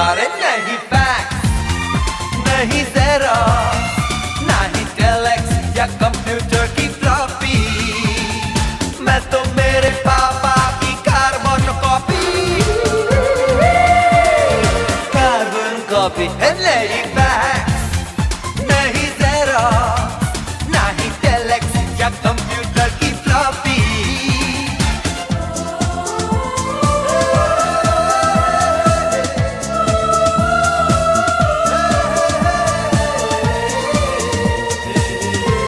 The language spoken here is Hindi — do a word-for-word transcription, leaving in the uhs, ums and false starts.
अरे नहीं फैक्स, नहीं ज़ेरॉक्स, नहीं टेलेक्स या कंप्यूटर की फ्लॉपी, मैं तो मेरे पापा की कार्बन कॉपी, कार्बन कॉपी।